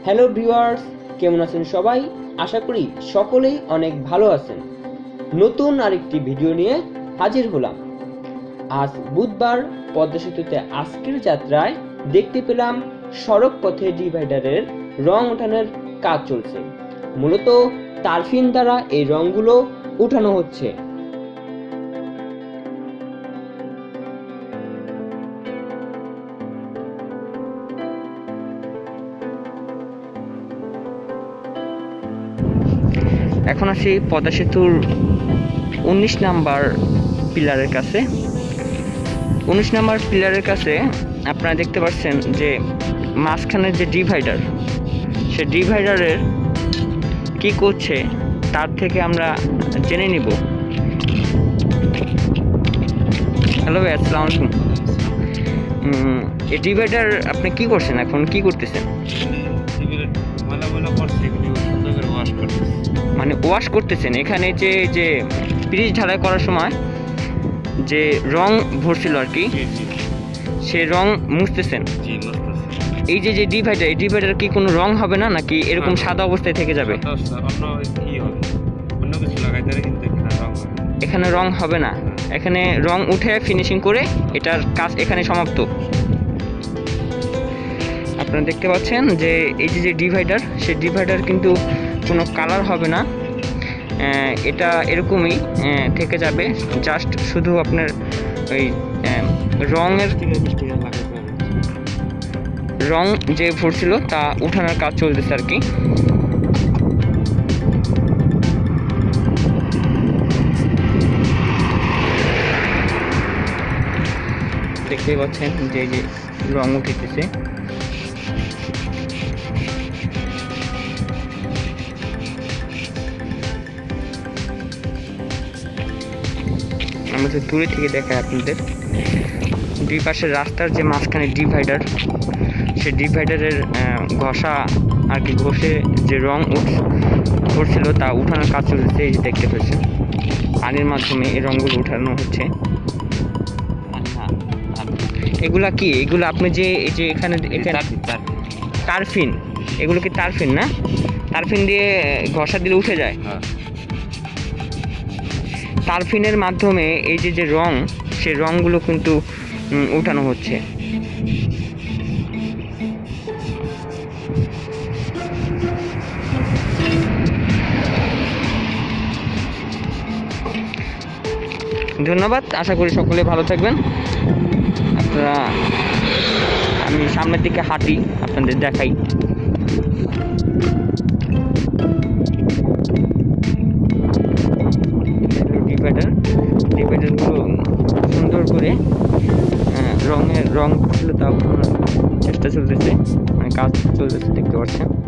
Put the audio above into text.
Hello viewers, কেমন আছেন সবাই? আশা করি সকলেই অনেক ভালো আছেন। নতুন আরেকটি ভিডিও নিয়ে হাজির হলাম। আজ বুধবার পদ্মা সেতুতে আজকের যাত্রায় দেখতে পেলাম সড়ক পথে ডিভাইডারের রং ওঠানোর কাজ চলছে। মূলত তারফিন দ্বারা এই রংগুলো উঠানো হচ্ছে। এখন আসি পদ্মা সেতুর 19 নাম্বার পিলারের কাছে। 19 নাম্বার পিলারের কাছে আপনারা দেখতে পাচ্ছেন যে মাঝখানের যে ডিভাইডার, সে ডিভাইডারের কি করছে তার থেকে আমরা জেনে নিব। হ্যালো ভাই, আসসালামু আলাইকুম। এই ডিভাইডার আপনি কি করছেন, এখন কি করতেছেন? মানে ওয়াশ করতেছেন। এখানে যে ব্রিজ ঢালাই করার সময় যে রং ভরছিল আর কি, সে রং মুছতেছেন। এই যে ডিভাইডার, এই ডিভাইডার কি কোনো রং হবে না, নাকি এরকম সাদা অবস্থায় থেকে যাবে? এখানে রং হবে না, এখানে রং উঠে ফিনিশিং করে এটার কাজ এখানে সমাপ্ত। আপনারা দেখতে পাচ্ছেন যে এই যে ডিভাইডার, সেই ডিভাইডার কিন্তু কোনো কালার হবে না, এটা এরকমই থেকে যাবে। জাস্ট শুধু আপনার ওই রং যে ভরছিল তা উঠানোর কাজ চলতেছে আর কি। দেখতেই পাচ্ছেন যে রং উঠেছে। আমরা তো দূরে থেকে দেখাই আপনাদের। দুই পাশের রাস্তার যে মাঝখানে ডিভাইডার, সেই ডিভাইডারের ঘষা আর কি, ঘষে যে রং উঠছিল তা উঠানোর কাজ চলছে। এই যে দেখতে পাচ্ছেন পানির মাধ্যমে এই রঙগুলো উঠানো হচ্ছে। এগুলা কি? এগুলো আপনি যে এই যে এখানে তারফিন, এগুলো কি তারফিন না? তারফিন দিয়ে ঘষা দিলে উঠে যায়। তারফিনের মাধ্যমে এই যে রং, সেই রংগুলো কিন্তু উঠানো হচ্ছে। ধন্যবাদ, আশা করি সকলে ভালো থাকবেন। আপনারা, আমি সামনের দিকে হাঁটি, আপনাদের দেখাই। ডিভাইডারগুলো সুন্দর করে রং ছিল তা চেষ্টা চলতেছে, মানে কাজ চলতেছে, দেখতে পাচ্ছেন।